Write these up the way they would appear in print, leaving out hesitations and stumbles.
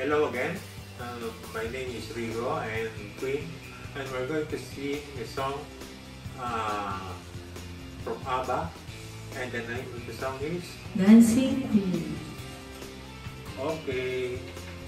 Hello again. My name is Rico and Queen, and we're going to sing a song from ABBA, and the name of the song is Dancing Queen. Okay.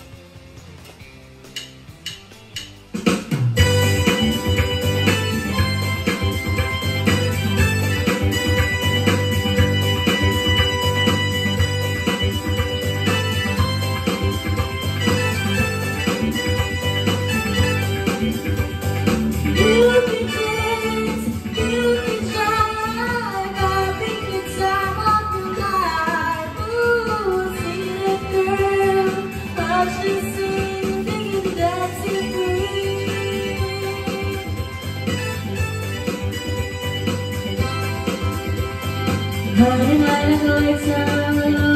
Running like the lights are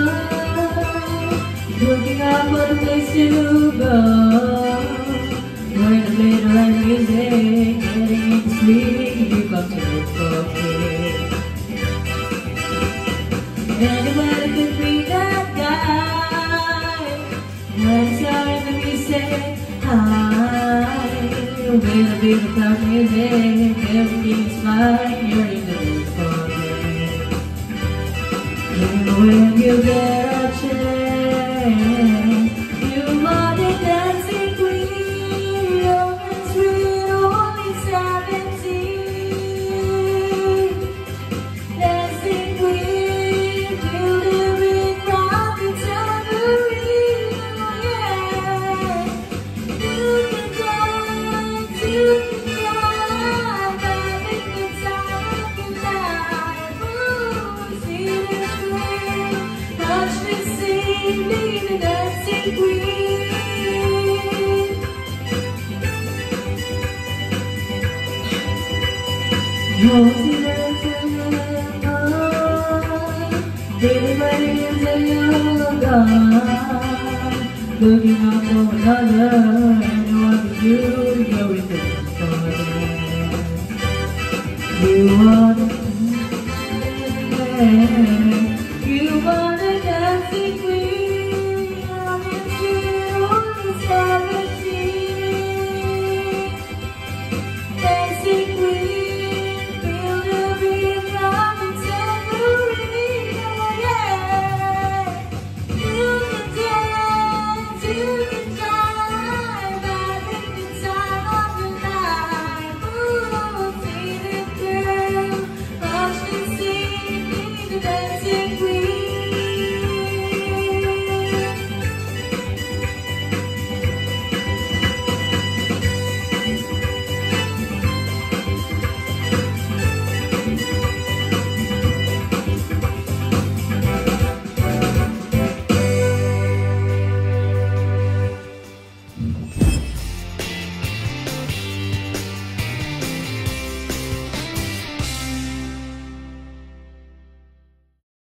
looking out for the place to go. When the beat like music, getting in the street, you come to look for me. Anybody could be that guy. When it's out in the music, high. With a beat of loud music, everything's fine. You're in the mood for me. When you get a chance, you are the dancing queen, young and sweet, only 17. Dancing queen, feel the ring from the tambourine, yeah. You can dance, having the time of your life. Ooh, see the watch me sing, be the dancing queen. Everybody is a yoga, looking out for another, and what to do, go with it. You are